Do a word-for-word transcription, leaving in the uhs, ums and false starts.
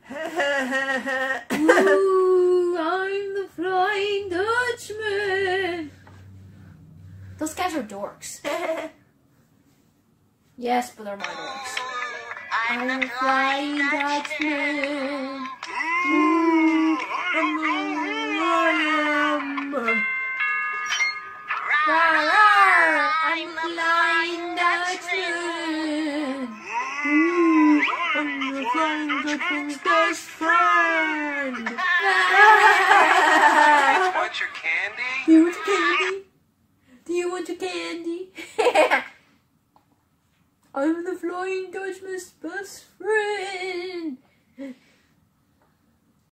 Ooh, I'm the Flying Dutchman. Those guys are dorks. Yes, but they're my dorks. I'm the Flying Dutchman. Ooh, I'm the I'm the Flying Dutchman. Ooh, I'm the Flying Dutchman's best friend. Want your candy? Do you want your candy? Do you want your candy? I'm the Flying Dutchman's best friend.